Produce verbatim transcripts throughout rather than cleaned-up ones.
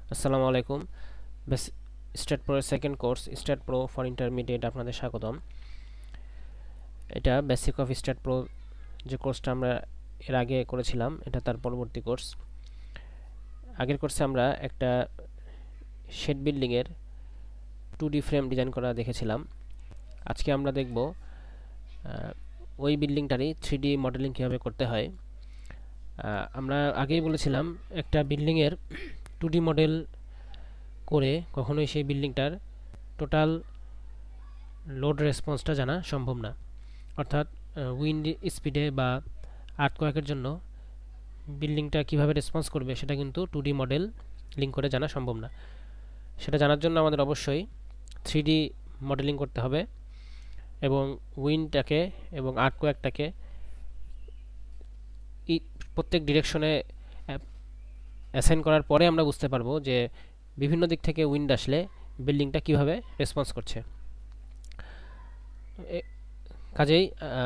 আসসালামু আলাইকুম। Base STAAD Pro second course STAAD Pro for intermediate আপনাদের স্বাগতম। এটা বেসিক অফ স্টাড প্রো যে কোর্সটা আমরা এর আগে করেছিলাম, এটা তার পরবর্তী কোর্স। আগের কোর্সে আমরা একটা শেড বিল্ডিংয়ের টু ডি ফ্রেম ডিজাইন করা দেখেছিলাম। আজকে আমরা দেখব ওই বিল্ডিংটারই থ্রি ডি মডেলিং কীভাবে করতে হয়। আমরা আগেই বলেছিলাম একটা বিল্ডিংয়ের টু ডি মডেল করে কখনোই সেই বিল্ডিংটার টোটাল লোড রেসপন্সটা জানা সম্ভব না। অর্থাৎ উইন্ড স্পিডে বা আর্থকোয়াকের জন্য বিল্ডিংটা কিভাবে রেসপন্স করবে সেটা কিন্তু টু ডি মডেল লিঙ্ক করে জানা সম্ভব না। সেটা জানার জন্য আমাদের অবশ্যই থ্রি ডি মডেলিং করতে হবে এবং উইন্ডটাকে এবং আর্থকোয়াকটাকে প্রত্যেক ডিরেকশনে অ্যাসাইন করার পরে আমরা বুঝতে পারবো যে বিভিন্ন দিক থেকে উইন্ড আসলে বিল্ডিংটা কিভাবে রেসপন্স করছে। কাজেই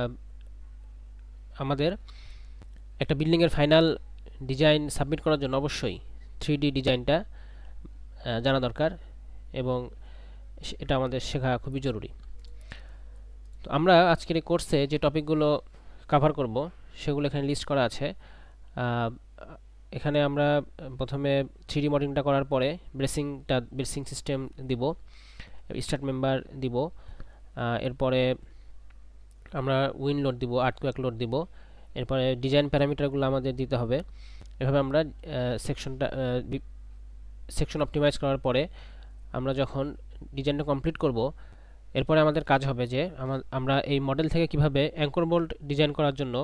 আমাদের একটা বিল্ডিংয়ের ফাইনাল ডিজাইন সাবমিট করার জন্য অবশ্যই থ্রি ডি ডিজাইনটা জানা দরকার এবং এটা আমাদের শেখা খুবই জরুরি। তো আমরা আজকের এই কোর্সে যে টপিকগুলো কভার করব সেগুলো এখানে লিস্ট করা আছে। এখানে আমরা প্রথমে থ্রি ডি মডেলিংটা করার পরে ব্রেসিংটা ব্রেসিং সিস্টেম দিব, স্টার্ট মেম্বার দিব, এরপরে আমরা উইন্ড লোড দিব, আর্থকোয়াক লোড দিব, এরপরে ডিজাইন প্যারামিটারগুলো আমাদের দিতে হবে। এভাবে আমরা সেকশনটা সেকশন অপটিমাইজ করার পরে আমরা যখন ডিজাইনটা কমপ্লিট করব, এরপরে আমাদের কাজ হবে যে আমরা এই মডেল থেকে কিভাবে অ্যাঙ্কর বোল্ট ডিজাইন করার জন্য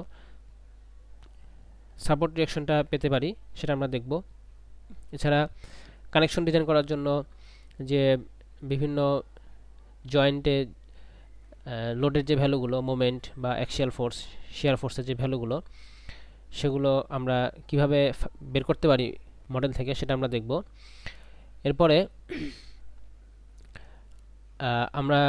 সাপোর্ট ডিরেকশনটা পেতে পারি সেটা আমরা দেখব। এছাড়া কানেকশন ডিজাইন করার জন্য যে বিভিন্ন জয়েন্টে লোডের যে ভ্যালুগুলো, মোমেন্ট বা অ্যাক্সিয়াল ফোর্স, শিয়ার ফোর্সের যে ভ্যালুগুলো, সেগুলো আমরা কিভাবে বের করতে পারি মডেল থেকে সেটা আমরা দেখব। এরপরে আমরা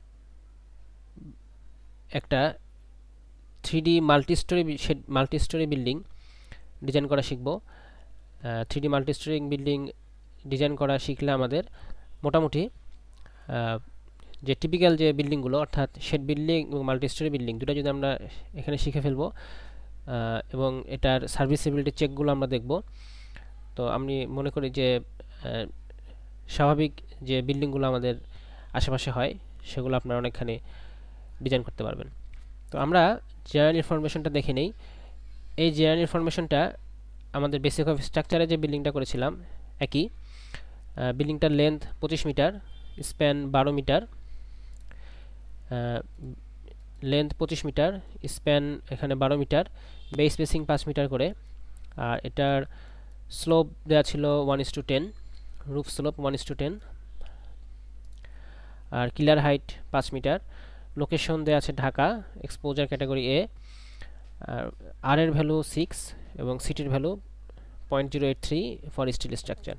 একটা three D multi storey multi storey building design করা শিখব। Three D multi storey building design করা শিখলে আমাদের মোটামুটি যে টিপিক্যাল যে বিল্ডিংগুলো অর্থাৎ শেড বিল্ডিং এবং মাল্টি স্টোরি বিল্ডিং দুটো যদি আমরা এখানে শিখে ফেলবো এবং এটার সার্ভিসিবিলিটি চেকগুলো আমরা দেখব, তো আমি মনে করি যে স্বাভাবিক যে বিল্ডিংগুলো আমাদের আশেপাশে হয় সেগুলো আপনারা অনেকখানি ডিজাইন করতে পারবেন। তো আমরা জেনারেল ইনফরমেশনটা দেখে নেই। এই জেনারেল ইনফরমেশনটা আমাদের বেসিক অফ স্ট্রাকচারে যে বিল্ডিংটা করেছিলাম একই। বিল্ডিংটার লেন্থ পঁচিশ মিটার, স্প্যান বারো মিটার, লেন্থ পঁচিশ মিটার, স্প্যান এখানে বারো মিটার, বেস স্পেসিং পাঁচ মিটার করে, আর এটার স্লোপ দেওয়া ছিল one is to ten, roof slope one is to ten, আর কিলার হাইট পাঁচ মিটার। লোকেশন দেওয়া আছে ঢাকা, এক্সপোজার ক্যাটাগরি এ, আর আর এর ভ্যালু সিক্স এবং সিটির value point zero eight three for steel structure.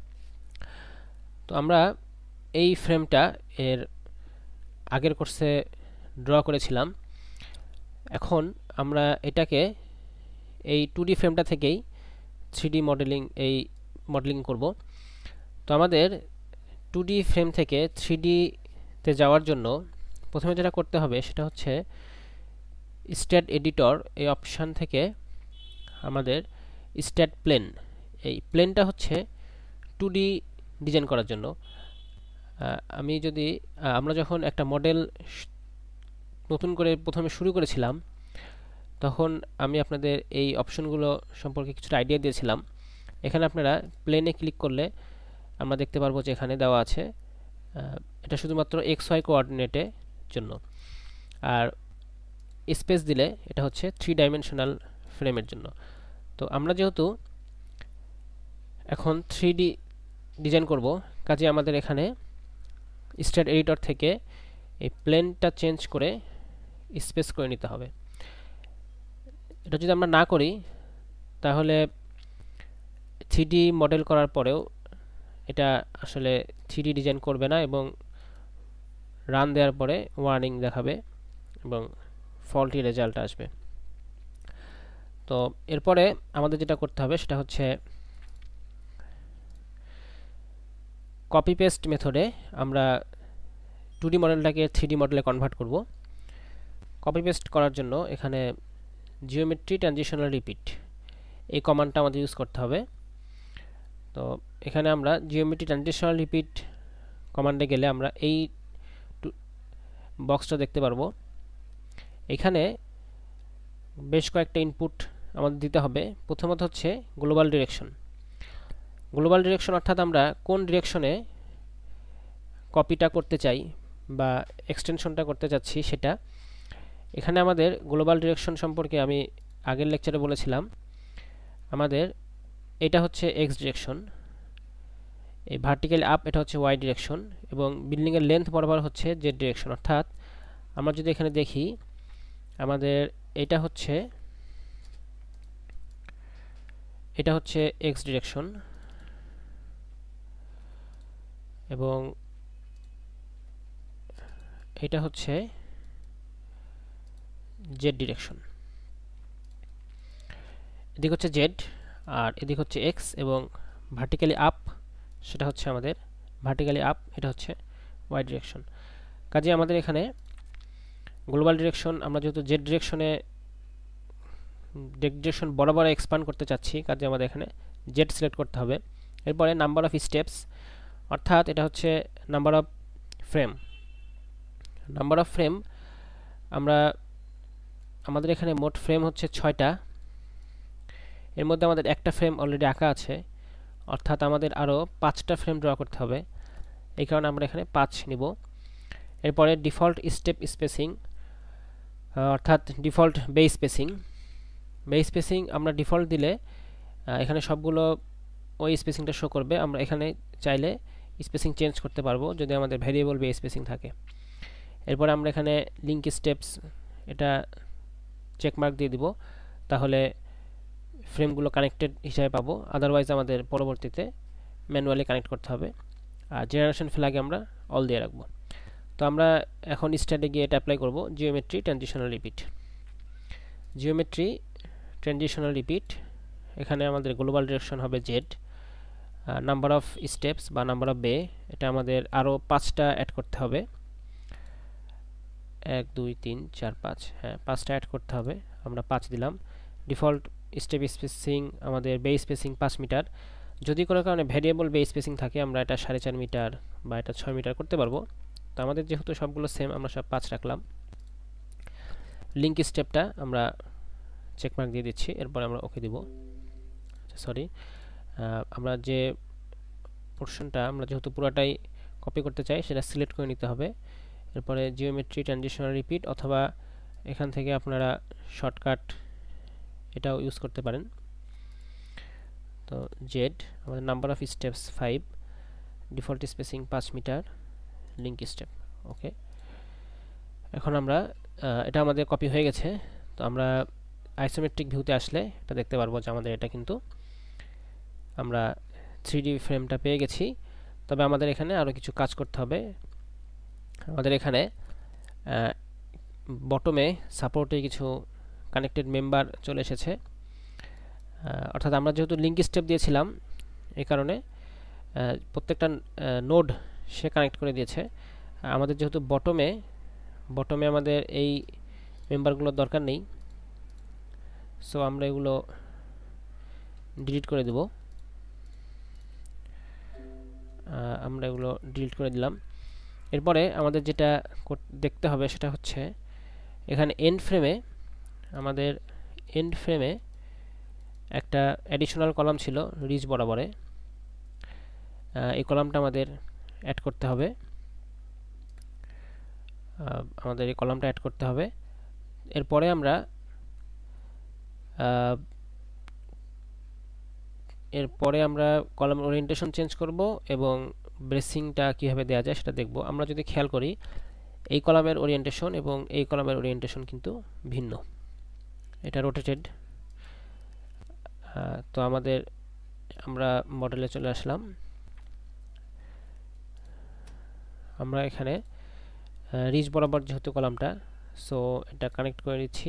তো আমরা এই ফ্রেমটা এর আগের কোর্সে ড্র করেছিলাম। এখন আমরা এটাকে এই টু ডি ফ্রেমটা থেকেই থ্রি ডি মডেলিং এই মডেলিং করব। তো আমাদের টু ডি ফ্রেম থেকে থ্রি ডিতে যাওয়ার জন্য প্রথমে যেটা করতে হবে সেটা হচ্ছে স্ট্যাড এডিটর এই অপশান থেকে আমাদের স্ট্যাড প্লেন, এই প্লেনটা হচ্ছে টু ডি ডিজাইন করার জন্য। আমি যদি আমরা যখন একটা মডেল নতুন করে প্রথমে শুরু করেছিলাম তখন আমি আপনাদের এই অপশনগুলো সম্পর্কে কিছুটা আইডিয়া দিয়েছিলাম। এখানে আপনারা প্লেনে ক্লিক করলে আমরা দেখতে পারবো যে এখানে দেওয়া আছে এটা শুধুমাত্র এক্স ওয়াই কোঅর্ডিনেটের জন্য, আর স্পেস দিলে এটা হচ্ছে থ্রি ডাইমেনশনাল ফ্রেমের জন্য। তো আমরা যেহেতু এখন থ্রি ডি ডিজাইন করব, কাজে আমাদের এখানে স্ট্যাড এডিটর থেকে এই প্লেনটা চেঞ্জ করে স্পেস করে নিতে হবে। এটা যদি আমরা না করি তাহলে থ্রি ডি মডেল করার পরেও এটা আসলে থ্রি ডি ডিজাইন করবে না এবং রান দেওয়ার পরে ওয়ার্নিং দেখাবে এবং ফল্টি রেজাল্ট আসবে। তো এরপরে আমাদের যেটা করতে হবে সেটা হচ্ছে কপি পেস্ট মেথডে আমরা টু ডি মডেলটাকে থ্রি ডি মডেলে কনভার্ট করব। কপি পেস্ট করার জন্য এখানে জিওমেট্রি ট্রানজিশনাল রিপিট এই কমান্ডটা আমাদের ইউজ করতে হবে। তো এখানে আমরা জিওমেট্রি ট্রানজিশনাল রিপিট কমান্ডে গেলে আমরা এই বক্সটা দেখতে পারবো। এখানে বেশ কয়েকটা ইনপুট আমাদের দিতে হবে। প্রথমত হচ্ছে গ্লোবাল ডিরেকশন। গ্লোবাল ডিরেকশন অর্থাৎ আমরা কোন ডিরেকশনে কপিটা করতে চাই বা এক্সটেনশনটা করতে চাচ্ছি সেটা। এখানে আমাদের গ্লোবাল ডিরেকশন সম্পর্কে আমি আগের লেকচারে বলেছিলাম। আমাদের এটা হচ্ছে এক্স ডিরেকশন, এই ভার্টিক্যালি আপ এটা হচ্ছে ওয়াই ডিরেকশন, এবং বিল্ডিং এর লেন্থ বরাবর হচ্ছে জেড ডিরেকশন। অর্থাৎ আমরা যদি এখানে দেখি আমাদের এটা হচ্ছে এটা হচ্ছে এক্স ডিরেকশন এবং এটা হচ্ছে জেড ডিরেকশন। এদিক হচ্ছে জেড আর এদিক হচ্ছে এক্স, এবং ভার্টিক্যালি আপ সেটা হচ্ছে আমাদের ভার্টিক্যালি আপ এটা হচ্ছে ওয়াই ডিরেকশন। কাজে আমাদের এখানে গ্লোবাল ডিরেকশন আমরা যেহেতু জেড ডিরেকশনে ডিরেকশন বরাবর এক্সপ্যান্ড করতে চাচ্ছি, কাজে আমাদের এখানে জেড সিলেক্ট করতে হবে। এরপরে নাম্বার অফ স্টেপস অর্থাৎ এটা হচ্ছে number of frame. Number of frame আমরা আমাদের এখানে মোট ফ্রেম হচ্ছে ছয়টা, এর মধ্যে আমাদের একটা ফ্রেম অলরেডি আঁকা আছে, অর্থাৎ আমাদের আরও পাঁচটা ফ্রেম ড্র করতে হবে। এই কারণে আমরা এখানে পাঁচ নিব। এরপরে ডিফল্ট স্টেপ স্পেসিং অর্থাৎ default bay spacing. Bay spacing আমরা ডিফল্ট দিলে এখানে সবগুলো ওই স্পেসিংটা শো করবে। আমরা এখানে চাইলে স্পেসিং চেঞ্জ করতে পারবো যদি আমাদের ভ্যারিয়েবল বে স্পেসিং থাকে। এরপরে আমরা এখানে লিঙ্ক স্টেপস এটা চেকমার্ক দিয়ে দিব, তাহলে ফ্রেমগুলো কানেক্টেড হিসাবে পাবো। আদারওয়াইজ আমাদের পরবর্তীতে ম্যানুয়ালি কানেক্ট করতে হবে। আর জেনারেশন ফ্ল্যাগে আমরা অল দিয়ে রাখবো। তো আমরা এখন স্ট্যাডে গিয়ে এটা অ্যাপ্লাই করব। Geometry transitional repeat. Geometry transitional repeat এখানে আমাদের গ্লোবাল ডিরেকশন হবে জেড। নাম্বার অফ স্টেপস বা নাম্বার অফ বে এটা আমাদের আরও পাঁচটা অ্যাড করতে হবে। এক দুই তিন চার পাঁচ, হ্যাঁ পাঁচটা অ্যাড করতে হবে, আমরা পাঁচ দিলাম। ডিফল্ট স্টেপ স্পেসিং আমাদের বে স্পেসিং পাঁচ মিটার। যদি কোনো কারণে ভ্যারিয়েবল বে স্পেসিং থাকে আমরা এটা সাড়ে চার মিটার বা এটা ছয় মিটার করতে পারবো। তো আমাদের যেহেতু সবগুলো সেম আমরা সব পাঁচ রাখলাম। লিঙ্ক স্টেপটা আমরা চেকমার্ক দিয়ে দিচ্ছি, এরপর আমরা ওকে দিব। সরি, আমরা যে পোর্শনটা আমরা যেহেতু পুরোটাই কপি করতে চাই সেটা সিলেক্ট করে নিতে হবে। এরপরে জিওমেট্রি ট্রানজিশনাল রিপিট, অথবা এখান থেকে আপনারা শর্টকাট এটাও ইউজ করতে পারেন। তো জেড আমাদের number of steps five, default spacing পাঁচ মিটার, লিঙ্ক স্টেপ ওকে। এখন আমরা এটা আমাদের কপি হয়ে গেছে। তো আমরা আইসোমেট্রিক ভিউতে আসলে এটা দেখতে পারবো যে আমাদের এটা কিন্তু আমরা থ্রি ডি ফ্রেমটা পেয়ে গেছি। তবে আমাদের এখানে আরও কিছু কাজ করতে হবে। আমাদের এখানে বটমে সাপোর্টে কিছু কানেক্টেড মেম্বার চলে এসেছে, অর্থাৎ আমরা যেহেতু লিঙ্ক স্টেপ দিয়েছিলাম এই কারণে প্রত্যেকটা নোড সে কানেক্ট করে দিয়েছে। আমাদের যেহেতু বটমে বটমে আমাদের এই মেম্বারগুলোর দরকার নেই, সো আমরা এগুলো ডিলিট করে দেব। আমরা এগুলো ডিলিট করে দিলাম। এরপরে আমাদের যেটা দেখতে হবে সেটা হচ্ছে এখানে এন্ড ফ্রেমে আমাদের এন্ড ফ্রেমে একটা অ্যাডিশনাল কলাম ছিল রিজ বরাবরে, এই কলামটা আমাদের অ্যাড করতে হবে। আমাদের এই কলামটা অ্যাড করতে হবে। এরপরে আমরা এরপরে আমরা কলাম ওরিয়েন্টেশন চেঞ্জ করব এবং ব্রেসিংটা কীভাবে দেওয়া যায় সেটা দেখব। আমরা যদি খেয়াল করি এই কলামের ওরিয়েন্টেশন এবং এই কলামের ওরিয়েন্টেশন কিন্তু ভিন্ন, এটা রোটেটেড। তো আমাদের আমরা মডেলে চলে আসলাম। আমরা এখানে রিজ বরাবর যেহেতু কলামটা, সো এটা কানেক্ট করে দিচ্ছি,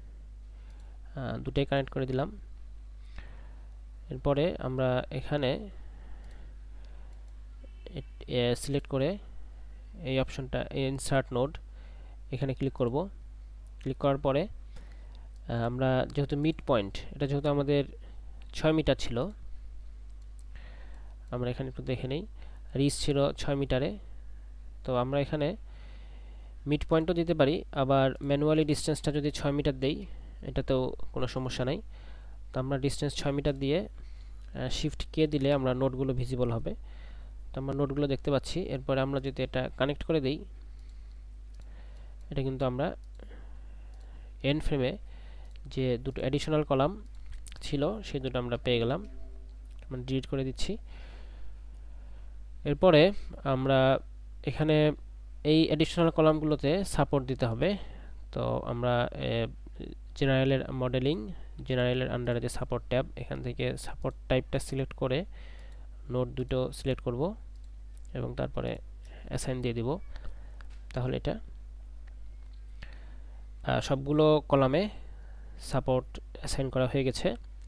দুটাই কানেক্ট করে দিলাম। এরপরে আমরা এখানে সিলেক্ট করে এই অপশনটা ইনসার্ট নোড এখানে ক্লিক করব। ক্লিক করার পরে আমরা যেহেতু মিড পয়েন্ট, এটা যেহেতু আমাদের ছয় মিটার ছিল, আমরা এখানে একটু দেখে নেই, রিচ ছিল ছয় মিটারে, তো আমরা এখানে মিড পয়েন্টও দিতে পারি, আবার ম্যানুয়ালি ডিস্টেন্সটা যদি ছয় মিটার দেই এটাতেও কোনো সমস্যা নাই। তো আমরা ডিস্টেন্স ছয় মিটার দিয়ে শিফট কে দিলে আমরা নোটগুলো ভিজিবল হবে। তো আমরা নোটগুলো দেখতে পাচ্ছি। এরপরে আমরা যদি এটা কানেক্ট করে দেই, এটা কিন্তু আমরা এন্ড ফ্রেমে যে দুটো অ্যাডিশনাল কলাম ছিল সেই দুটো আমরা পেয়ে গেলাম। আমরা ডিলিট করে দিচ্ছি। এরপরে আমরা এখানে এই অ্যাডিশনাল কলামগুলোতে সাপোর্ট দিতে হবে। তো আমরা জেনারেলের মডেলিং, জেনারেলের আন্ডারে যে সাপোর্ট ট্যাব, এখান থেকে সাপোর্ট টাইপটা সিলেক্ট করে নোট দুটো সিলেক্ট করব এবং তারপরে অ্যাসাইন দিয়ে দিব। তাহলে এটা সবগুলো কলামে সাপোর্ট অ্যাসাইন করা হয়ে গেছে।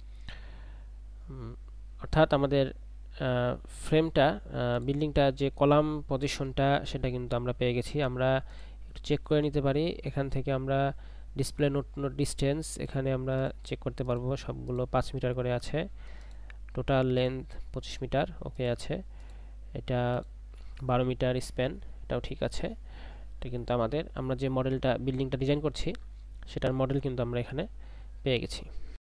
অর্থাৎ আমাদের ফ্রেমটা, বিল্ডিংটা যে কলাম পজিশনটা সেটা কিন্তু আমরা পেয়ে গেছি। আমরা একটু চেক করে নিতে পারি এখান থেকে। আমরা ডিসপ্লে নোট নোট ডিস্টেন্স এখানে আমরা চেক করতে পারবো, সবগুলো পাঁচ মিটার করে আছে। টোটাল লেন্থ পঁচিশ মিটার ওকে আছে। এটা বারো মিটার স্প্যান, এটাও ঠিক আছে। এটা কিন্তু আমাদের, আমরা যে মডেলটা বিল্ডিংটা ডিজাইন করছি সেটার মডেল কিন্তু আমরা এখানে পেয়ে গেছি।